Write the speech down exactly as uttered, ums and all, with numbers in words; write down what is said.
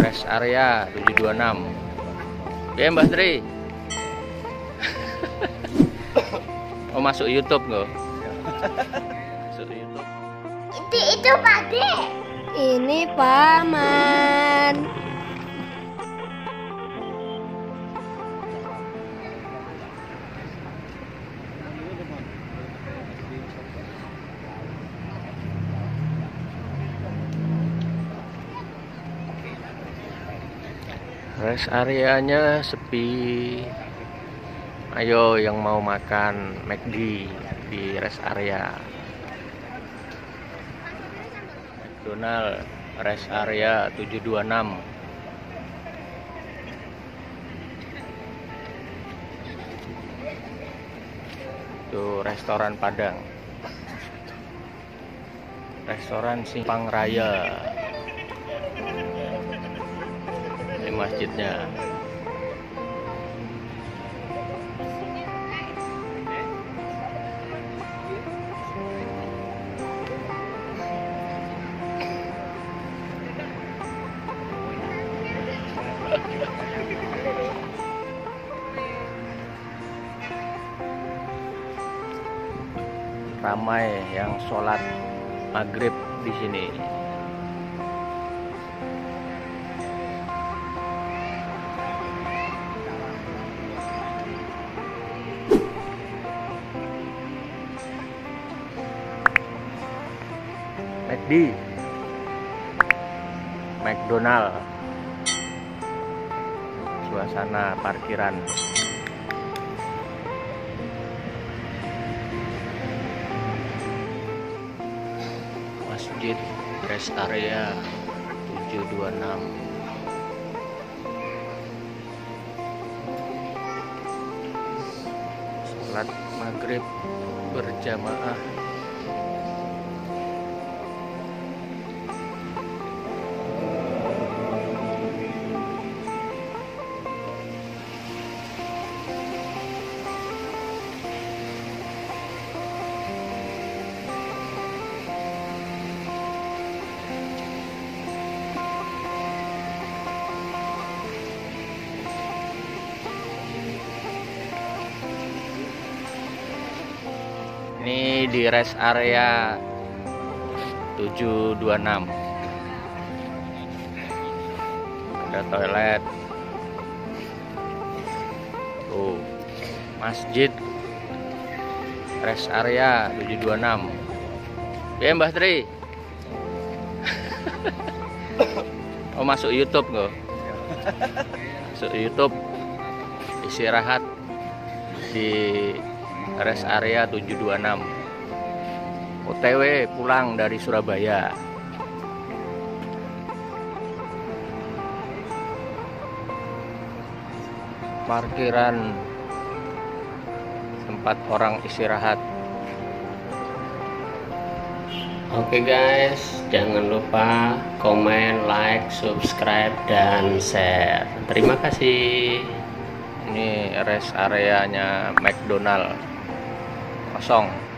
rest area tujuh dua enam. Ya Mbak Tri. Oh masuk YouTube nggak? Masuk YouTube. Itu itu Pak D. Ini paman. Rest areanya sepi. Ayo yang mau makan McD di rest area. McDonald rest area tujuh dua enam. Itu restoran Padang. Restoran Simpang Raya. Ini masjidnya. Ramai yang sholat maghrib di sini. McD, McDonald, suasana parkiran. Masjid rest area tujuh dua enam. Salat maghrib berjamaah. Ini di rest area tujuh dua enam. Ada toilet. Tuh, masjid rest area tujuh dua enam. Ya Mbah Tri. Oh masuk YouTube nggak? Masuk YouTube. Istirahat di rest area tujuh dua enam. O T W pulang dari Surabaya. Parkiran tempat orang istirahat. Oke guys, jangan lupa komen, like, subscribe, dan share. Terima kasih. Ini rest areanya McDonald kosong.